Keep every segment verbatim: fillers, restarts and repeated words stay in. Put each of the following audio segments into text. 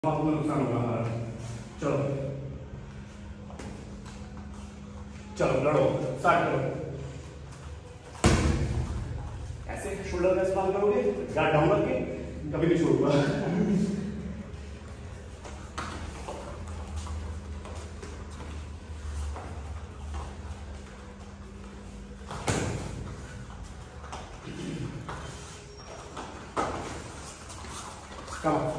आपको नुकसान होगा हमारा। चलो चलो लड़ो, स्टार्ट करो। ऐसे शोल्डर का इस्तेमाल करोगे, गार्ड डाउन करके, कभी नहीं छोड़ूंगा। Come on.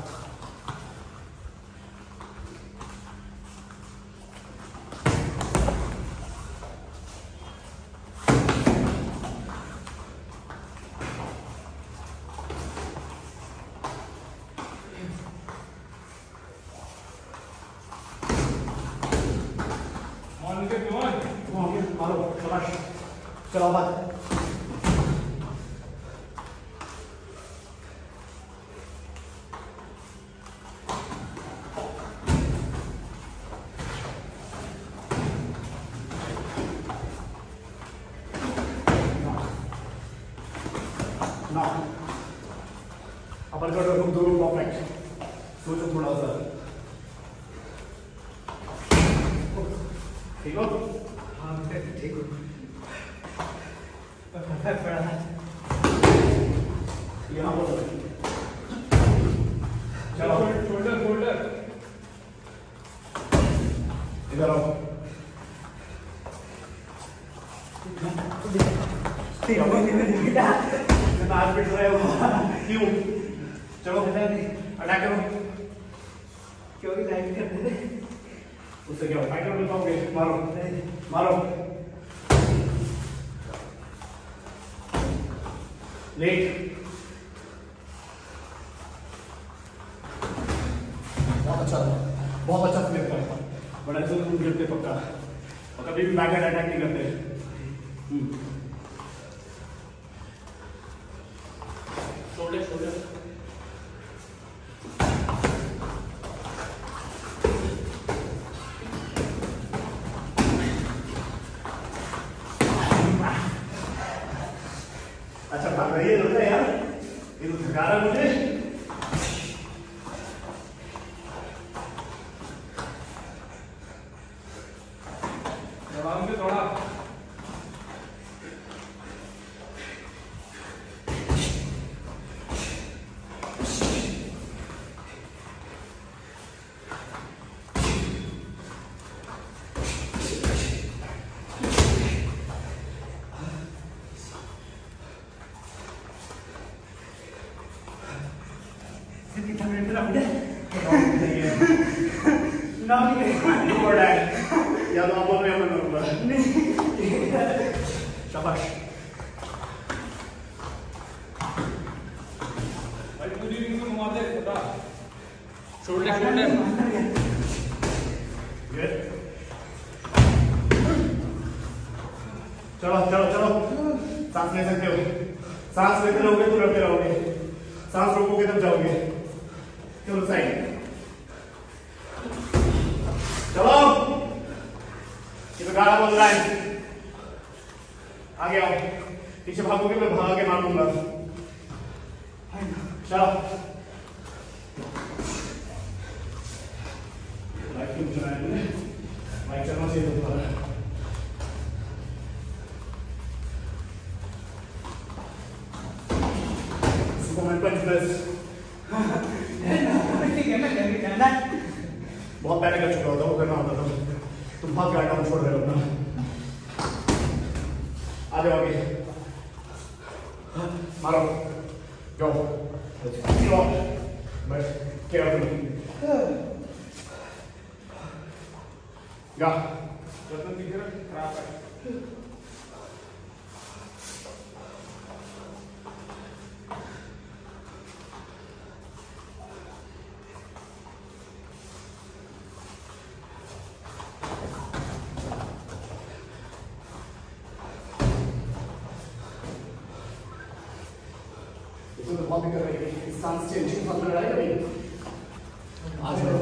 On, get on. Come on, get मारो, शाबाश। चलो बात। ना अपर कट और हुक दोनों परफेक्ट। सोचो थोड़ा सा, ठीक हो? हाँ ठीक हो। परफेक्ट पड़ा है। यहाँ पर चलो शोल्डर शोल्डर इधर आओ। आज पिट रहे हो क्यों? चलो अटैक करो। क्योंकि लाइट कर दे उससे क्या फाइट कर पाओगे? मारो मारो लेट। बहुत अच्छा बहुत अच्छा फ्लिप करता बड़ा जरूर तुम गिरते पक्का, और कभी भी बैक अटैक नहीं करते। शोल्डर शोल्डर अच्छा भाग रही है यार, ये तो थका रहा है मुझे। आराम से थोड़ा कितना मिनट लग गया? ना नहीं और डैड या तो आप बोल रहे हो मैं करूँगा नहीं। शाबाश भाई, पूरी रिंग को घुमा दे पता। Shoulder shoulder good. चलो चलो चलो सांस ले सकते हो। सांस लेते रहोगे तो लड़ते रहोगे, सांस रोकोगे तब जाओगे। चलो साइड चलो, ये तो गाना बोल रहा है। आगे आओ, पीछे भागोगे मैं भाग के मार दूंगा। चलो लाइट क्यों चलाया तुमने? लाइट चलना चाहिए तो तुम्हारा। सुपरमैन पंच प्लस बहुत पहले कर चुका होता, वो करना होता था। तुम भाग के आटा छोड़ रहे हो ना। आ जाओ आगे, मारो जाओ बस केयरफुली गा खराब है। तो बहुत कर रही है, सांस चेंजिंग मत लड़ाई कभी। आज